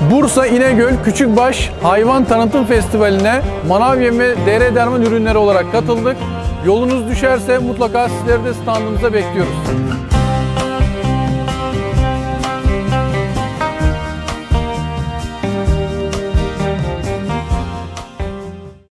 Bursa İnegöl Küçükbaş Hayvan Tanıtım Festivali'ne manav yem ve deri derman ürünleri olarak katıldık. Yolunuz düşerse mutlaka sizleri de standımıza bekliyoruz.